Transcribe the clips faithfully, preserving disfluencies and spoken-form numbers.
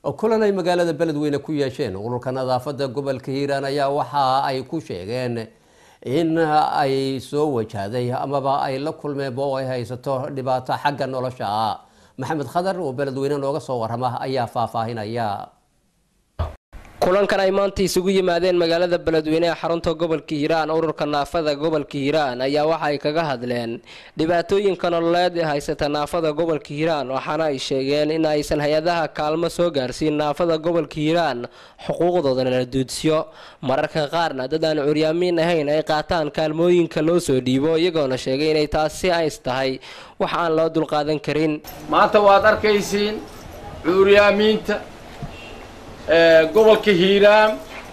kulan ay magaalada beledweyne ku yeesheen ururka nadaafada gobolka Hiiraan ayaa waxa ay ku sheegeen in ay soo wajahday amaba ay la kulmeen oo ay haysato dhibaato xagga nolosha ah. Maxamed Khadar oo beledweyne looga soo warama ayaa faahfaahinaya. kulankan ay maanta isugu yimaadeen magaalada beledweyne ee xarunta gobolka Hiiraan ururka naafada gobolka Hiiraan ayaa waxa ay kaga hadleen dhibaatooyinka nololeed ee haysata naafada gobolka Hiiraan waxaana ay sheegeen in aysan hay'adaha kaalmo soo gaarsiin naafada gobolka Hiiraan xuquuqdooda la duudsiyo mararka qaarna dad aan curyaamin ahayn ay qaataan kaalmooyinka loo soo dhiibo iyagoona sheegay inay taasi ay tahay wax aan loo dul qaadan karin. maanta waad arkaysiin curyaaminta gobolka Hiiraan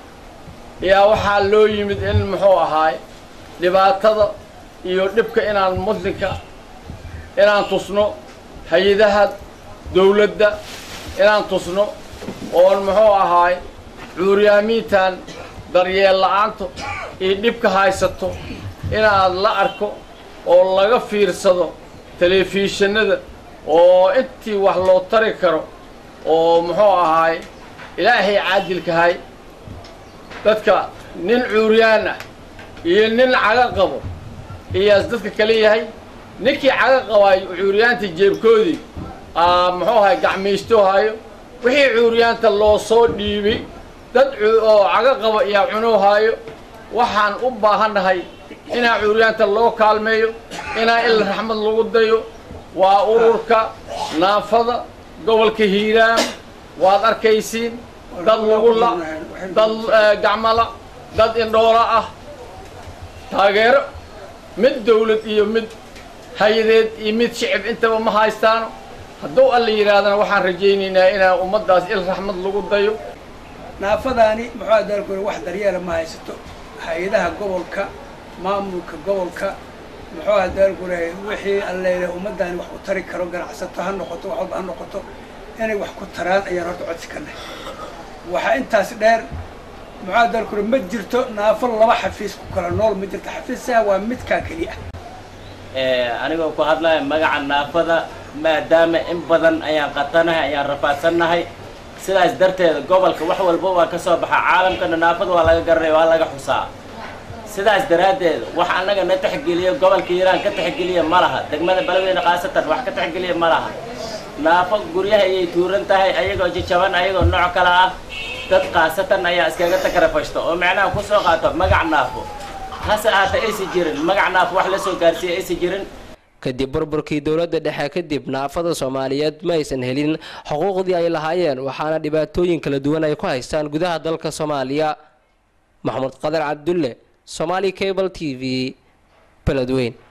yaa waxaa loo yimid in muxuu ahaay dhibaatada iyo dhibka inaan muslimka inaan tusno hay'adaha dawladda inaan tusno oo muxuu ahaay curyaamintan daryeel la'aanta iyo dhibka haysato inaan la arko oo laga fiirsado telefishinada oo intii wax loo tari karo oo muxuu ahaay ilaahay caadilka hay dadka nin curyaan ah iyo nin caga qabo iyo dadka kale yahay ninkii caga qabay curyaanta jeebkoodii ah muxuu ahay gacmiisto hayo wixii curyaanta loo soo dhiibay dad oo caga qaba iyo cuno hayo waxaan u baahanahay inaa curyaanta loo kaalmeeyo inaa il raxmad lagu dayo waa ururka naafada gobolka Hiiraan waad arkaysiin dad lagu la dad gacmala dad indhoola ah taageero mid dawlad iyo mid hay'adeed iyo mid shicib intaba ma haystaan hadduu alla yiraahdana waxaan rajaynaynaa inaa ummadaas il raxmad lagu dayo naafadaani muxuu dalkooda wax daryeel ma haysato hay'adaha gobolka maamulka gobolka muxuu dalkooda wixii alla ummadaani wax u tari karo ganacsato ha noqoto wax walba ha noqoto inay wax ku taraan ayaan horta codsi karnay waxa intaas dheer mucaadalkuna ma jirto naafo laba xafiis ku kala nool ma jirto xafiisaha waa mid ka kaliya ee anigoo ku hadlayo magaca naafada maadaama in badan ayaan qatanahay ayaan rafaadsanahay sidaas darteed gobolka wax walba waa ka soo baxa caalamkana naafada waa laga garanay waa laga xusaa sidaas daraadeed wax anaga na taxgeliyo gobolka Hiiraan ka taxgeliyo malaha degmada beledweyne qaasatan wax ka taxgeliyo malaha naafo guryaha ay tuuran tahay ayagoo jajaban ayagoo nooc kala ah dad qaasatan ayaa iskaga takarafashto oo macnaha ku soo qaato magac naafo hase aata ay si jirin magac naafo wax la soo gaarsiiyay ay si jirin kadib burburkii dawladda dhexe kadib naafada Soomaaliyeed ma aysan helin xuquuqdii ay lahaayeen waxaana dhibaatooyin kala duwan ay ku haystaan gudaha dalka Soomaaliya. Maxamed Qadar Cabdulle, Somali Cable T V, Beledweyne.